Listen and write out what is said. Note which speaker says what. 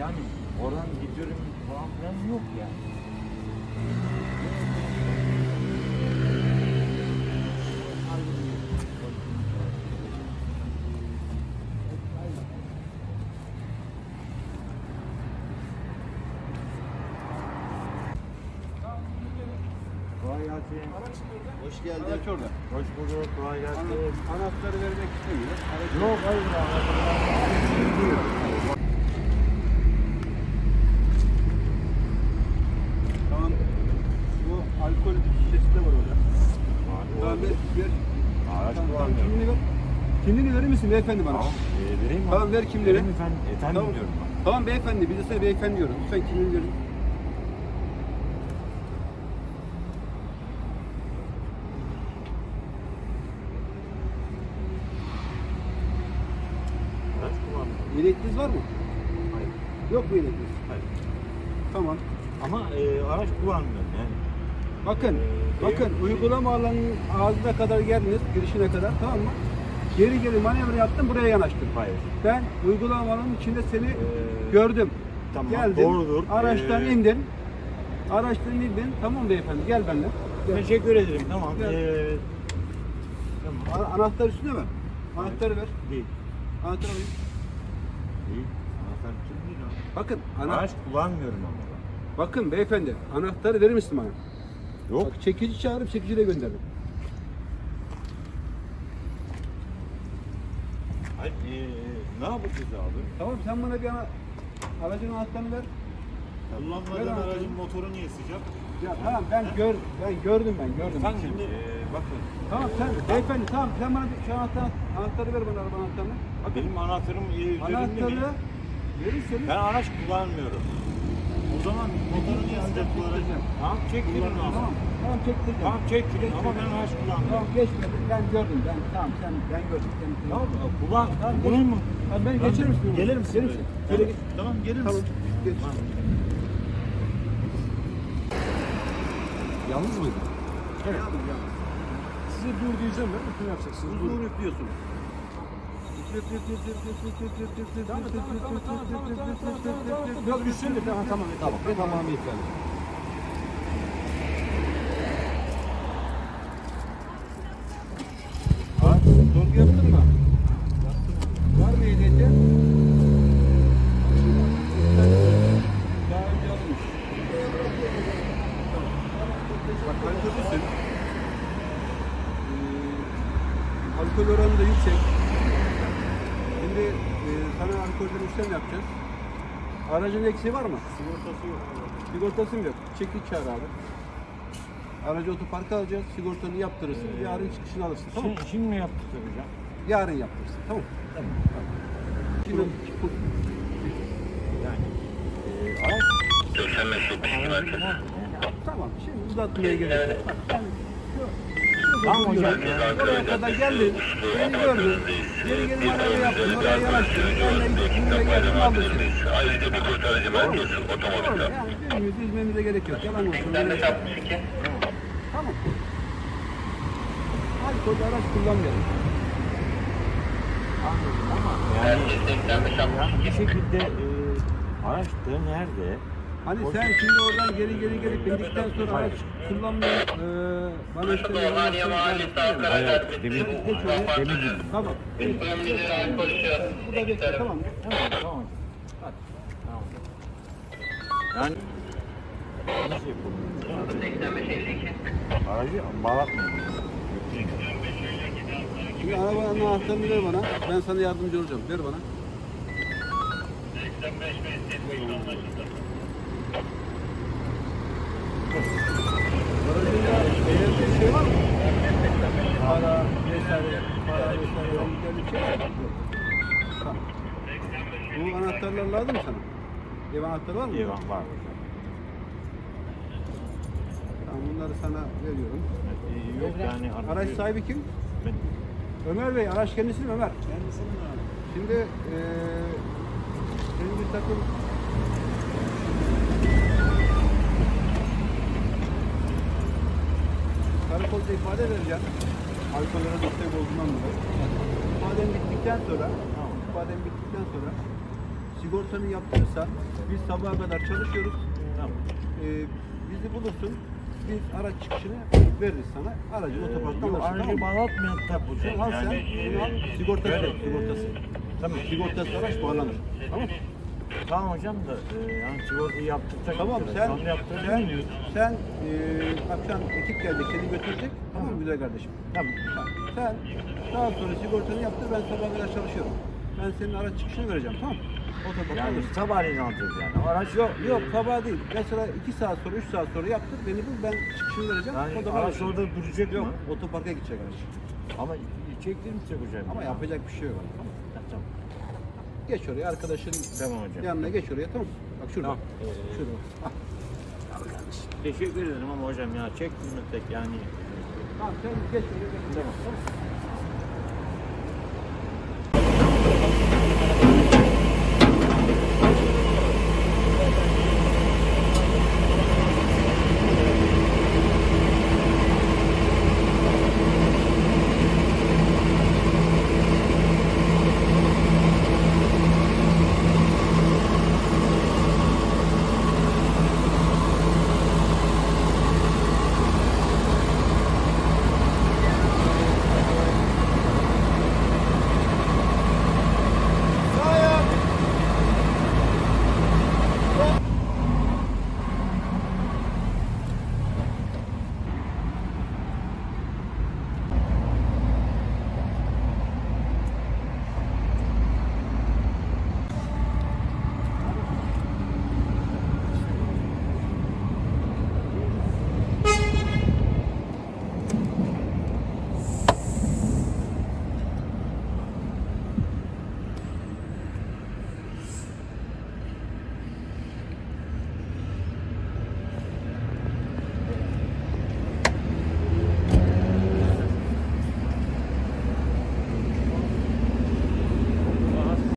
Speaker 1: yani oradan gidiyorum falan filan yok yani. Kolay gelsin.
Speaker 2: Hoş geldin.
Speaker 3: Araç orada.
Speaker 1: Hoş bulduk. Kolay gelsin.
Speaker 3: Anahtarı vermek istemiyor.
Speaker 1: Yok hayır.
Speaker 3: Tamam. Bu alkol şişesi de var orada. Tamam ver.
Speaker 1: Araç
Speaker 3: Tamam,
Speaker 1: kullanmıyorum.
Speaker 3: kimliğini ver. Kimliğini verir misin beyefendi bana?
Speaker 1: Tamam. Vereyim mi?
Speaker 3: Tamam ver kimliğini.
Speaker 1: Vereyim efendim. Efendim
Speaker 3: Tamam.
Speaker 1: diyorum ben.
Speaker 3: Tamam beyefendi. Biz de sana beyefendi diyorum. Lütfen kimliğini verin.
Speaker 1: Araç kullanmıyorum.
Speaker 3: Ehliyetiniz var mı?
Speaker 1: Hayır.
Speaker 3: Yok mu ehliyetiniz?
Speaker 1: Hayır.
Speaker 3: Tamam.
Speaker 1: Ama araç kullanmıyorum yani.
Speaker 3: Bakın uygulama alanının ağzına kadar geldiniz, girişine kadar, tamam mı? Geri manevra yaptım, buraya yanaştım.
Speaker 1: Hayır.
Speaker 3: Ben uygulama alanının içinde seni gördüm.
Speaker 1: Tamam,
Speaker 3: Geldin,
Speaker 1: doğrudur.
Speaker 3: araçtan indin. Araçtan indin, tamam beyefendi, gel benimle. Gel.
Speaker 1: Teşekkür ederim. Tamam.
Speaker 3: Gel.
Speaker 1: Tamam.
Speaker 3: Anahtar üstünde mi? Anahtarı ver.
Speaker 1: Değil.
Speaker 3: Anahtarı alayım.
Speaker 1: Değil. Anahtar kim değil o?
Speaker 3: Bakın,
Speaker 1: Araç kullanmıyorum ama ben.
Speaker 3: bakın beyefendi, anahtarı verir misin bana?
Speaker 1: Yok.
Speaker 3: Bak, çekici çağırıp çekiciyle gönderin.
Speaker 1: Hayır, ne yapacağız abi?
Speaker 3: Tamam, sen bana bir aracın anahtarını ver.
Speaker 2: Kullanmadığın aracın motoru niye sıcak?
Speaker 3: Ya tamam ben gördüm.
Speaker 1: Efendim şimdi bakın.
Speaker 3: Tamam sen beyefendi tamam sen bana bir şu anahtarı ver bana araba anahtarını.
Speaker 1: Benim anahtarım üzerimde mi?
Speaker 3: Anahtarı verirseniz.
Speaker 1: Ben araç kullanmıyorum.
Speaker 2: O zaman motoru niye sıcak bu aracın?
Speaker 1: Tamam çektirin ama.
Speaker 3: Tamam çektirdim.
Speaker 1: Tamam çektirin ama ben araç kullanmıyorum.
Speaker 3: Tamam geçmedi ben gördüm tamam ben gördüm.
Speaker 1: Tamam kullan.
Speaker 3: Tamam,
Speaker 1: Bunun mu?
Speaker 3: Tamam beni geçirir misin?
Speaker 2: Gelir misin?
Speaker 3: Gelir misin? Şöyle geç.
Speaker 2: Tamam gelir
Speaker 3: Tamam
Speaker 2: misin?
Speaker 3: geç.
Speaker 4: Yalnız mıydı?
Speaker 3: Evet.
Speaker 4: Size dur diyeceğim ben. Kim yapacaksınız?
Speaker 3: Dur üflüyorsun.
Speaker 4: Yok üstünde. Tamam. Tamam yeterli.
Speaker 3: Sorgu yaptın mı? Var mı ehliyeti? Daha önce alınmış. Bak alkollüsün. Alkol oranı da yüksek. Şimdi sana alkolden işlem yapacağız. Aracın eksiği var mı?
Speaker 2: Sigortası yok.
Speaker 3: Sigortası mı yok? Çekiç çağır abi. Aracı otoparka alacağız. Sigortanı yaptırırsın. Yarın çıkışını alırsın. Tamam mı?
Speaker 1: Şimdi mi yaptıracağım?
Speaker 3: Yarın yaptırırsın. Tamam mı? Şimdi
Speaker 1: Yani araç
Speaker 3: tamam. Şimdi uzatmaya gerek yok. Bak, sen
Speaker 1: Tamam hocam.
Speaker 3: oraya kadar geldin. Beni gördün. Geri manevra yaptın. Oraya yanaştın. Ben de gittim. Buraya geldim. Aldım seni.
Speaker 5: Ayrıca bir kurtarıcı merkezi otomatik.
Speaker 3: Yani üzmemize gerek yok. Yalan olsun. Tamam. Alkol araç kullanmayalım.
Speaker 1: Yani bir şekilde araç da nerede?
Speaker 3: Hani sen şimdi oradan geri gelip bindikten sonra araç kullanmayıp bana işte
Speaker 1: Hayır, demin
Speaker 3: Tamam. Bu da bekle tamam mı?
Speaker 1: Tamam.
Speaker 3: Hadi.
Speaker 1: Tamam. Yani nasıl yapalım? Aracı bağlatmayalım.
Speaker 3: Şimdi arabanın anahtarını ver bana. Ben sana yardımcı olacağım. Ver bana. Aracında eğer bir şey var mı? Para vesaire bir şey var mı? Tamam. Bu anahtarlar lazım mı sana? Ev anahtarı var mı?
Speaker 1: İyi var.
Speaker 3: Tamam bunları sana veriyorum.
Speaker 1: Yok yani
Speaker 3: Araç sahibi kim?
Speaker 1: Ben.
Speaker 3: Ömer Bey, araç kendisi mi Ömer?
Speaker 2: Kendisinin abi.
Speaker 3: Şimdi senin bir takım karakolda ifade vereceğim. Alkollere destek olduğundan dolayı. İfaden bittikten sonra sigortanı yaptırırsan biz sabaha kadar çalışıyoruz.
Speaker 1: Tamam.
Speaker 3: Bizi bulursun. Biz araç çıkışını veririz sana. Aracı otoparktan
Speaker 1: Yok,
Speaker 3: alırsın.
Speaker 1: aracı
Speaker 3: Tamam mı?
Speaker 1: bana atmayan tabi hocam.
Speaker 3: Sen al sen. Bunu al. Sigortası
Speaker 1: böyle,
Speaker 3: yok, sigortası.
Speaker 1: Tamam.
Speaker 3: Sigortası araç bağlanır. Tamam.
Speaker 1: Tamam hocam da yani sigortayı yaptıracak.
Speaker 3: Tamam
Speaker 1: mısınız?
Speaker 3: sen
Speaker 1: Onu yaptıracak
Speaker 3: sen akşam ekip gelecek seni götürecek. Tamam mı güzel kardeşim?
Speaker 1: Tamam.
Speaker 3: Sen daha sonra sigortanı yaptır, ben sabah kadar çalışıyorum. Ben senin araç çıkışını vereceğim, tamam mı? Otoparkta
Speaker 1: Yani
Speaker 3: alırsın.
Speaker 1: sabahleyin alacağız yani. Araç
Speaker 3: Yok sabah değil. Mesela 2 saat sonra 3 saat sonra yaptır beni bul, ben çıkışını vereceğim.
Speaker 1: Yani
Speaker 3: O da
Speaker 1: araç
Speaker 3: alırsın.
Speaker 1: orada duracak
Speaker 3: Yok
Speaker 1: mı?
Speaker 3: otoparka gidecek araç.
Speaker 1: Ama çektirmeyecek hocam.
Speaker 3: Ama yapacak bir şey yok. Tamam.
Speaker 1: Tamam.
Speaker 3: Geç oraya arkadaşın
Speaker 1: Tamam hocam.
Speaker 3: yanına geç oraya, tamam mı? Bak şurada.
Speaker 1: Tamam.
Speaker 3: Şurada.
Speaker 1: Teşekkür ederim ama hocam ya çektirmesek yani.
Speaker 3: Tamam sen geç oraya. Geç.
Speaker 1: Tamam.